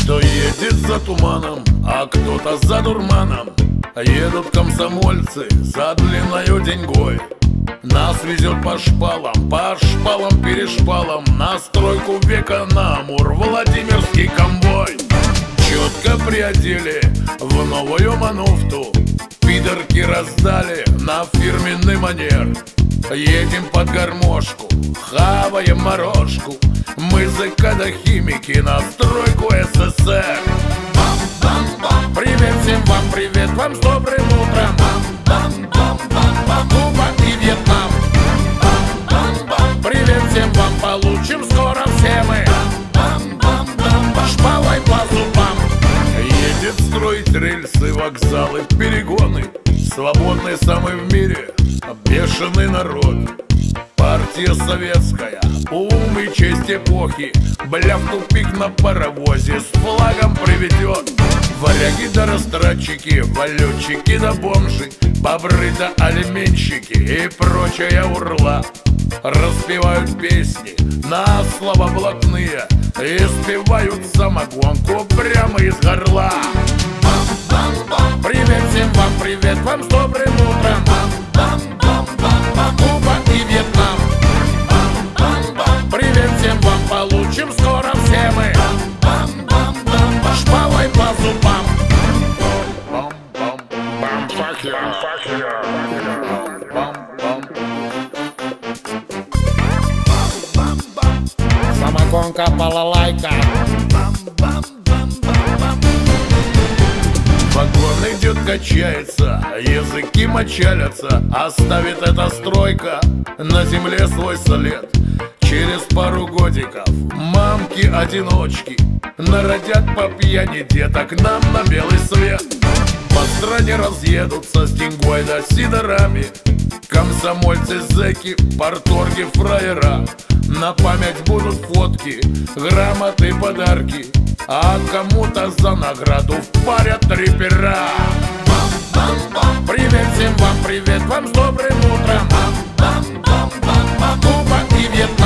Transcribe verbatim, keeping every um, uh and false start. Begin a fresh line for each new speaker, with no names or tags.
Кто едет за туманом, а кто-то за дурманом. Едут комсомольцы за длинною деньгой. Нас везет по шпалам, по шпалам, перешпалам, на стройку века на Амур Владимирский конвой. Четко приодели в новую мануфту, пидорки раздали на фирменный манер. Едем под гармошку, хаваем морожку, мы закадохимики на стройку СССР. Бам-бам-бам, привет всем вам, привет вам с добрым утром. Бам-бам-бам-бам, Куба и Вьетнам. Бам-бам-бам, привет всем вам, получим скоро все мы. Бам-бам-бам, шпалой по зубам. Едет строить рельсы, вокзалы, перегоны. Свободный самый в мире, бешеный народ. Партия советская, ум и честь эпохи, бля в тупик на паровозе с флагом приведет. Варяги да растратчики, валютчики да бомжи, бобры да алименщики и прочая урла распевают песни на слова блатные и спевают самогонку прямо из горла. Бам-бам-бам, привет всем вам, привет вам с добрым утром. Бам-бам-бам-бам, Куба и Вьетнам. Бам-бам-бам, привет всем вам, получим скоро все мы. Бам-бам-бам, шпалой по зубам. Бам-бам-бам, fuck yeah, fuck yeah. Бам-бам.
Самогонка, балалайка.
Вагон идет, качается, языки мочалятся. Оставит эта стройка на земле свой след. Через пару годиков мамки-одиночки народят по пьяни деток нам на белый свет. По стране разъедутся с деньгой да сидорами комсомольцы, зэки, парторги, фраера. На память будут фотки, грамоты, подарки, а кому-то за награду впарят три пера. Бам-бам-бам, привет всем вам, привет вам с добрым утром. Бам-бам-бам, Куба и Вьетнам.